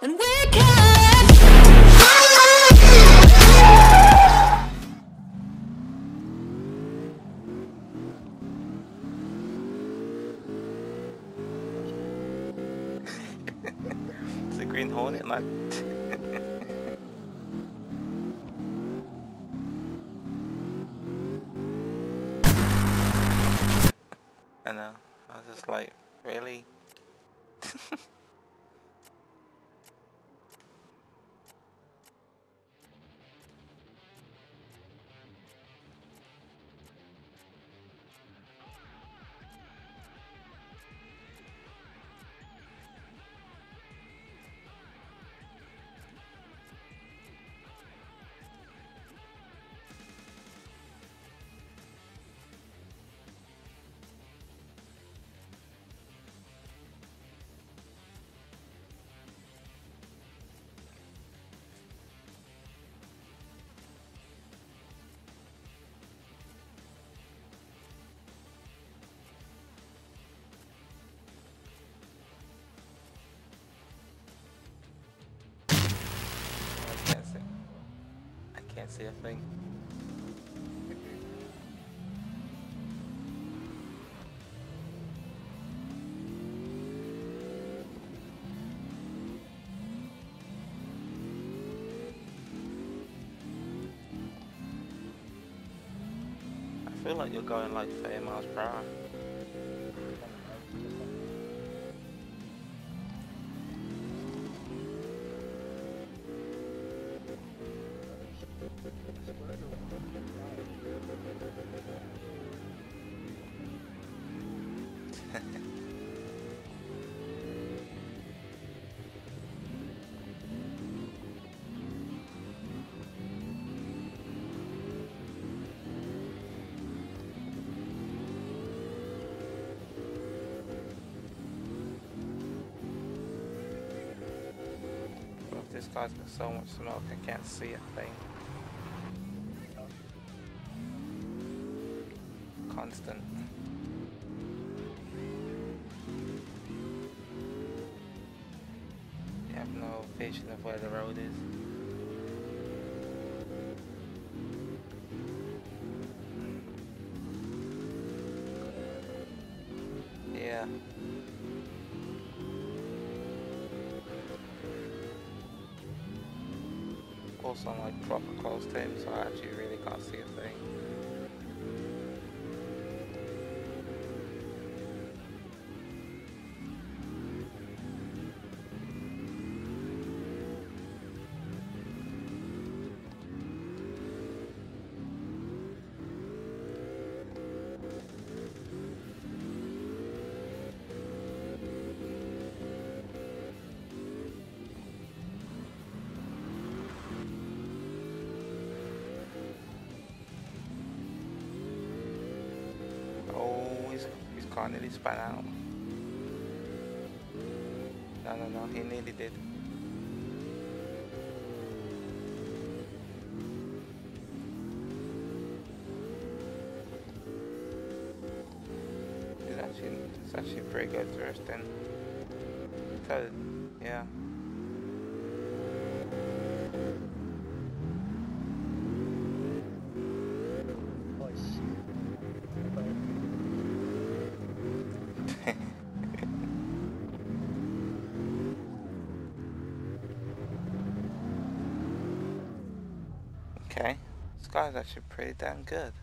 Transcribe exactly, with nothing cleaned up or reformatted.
And we can. It's a Green Hornet, man. I know. I was just like, really? I can't see. I can't see a thing. I feel like you're going like thirty miles per hour. This guy's got so much smoke I can't see a thing. Constant. You have no vision of where the road is. Yeah. Also, I'm like proper close to him, so I actually really can't see a thing. Can't nearly span out. No, no, no, he nearly did. It's actually, it's actually pretty good drifting. So, yeah. Okay, this guy's actually pretty damn good.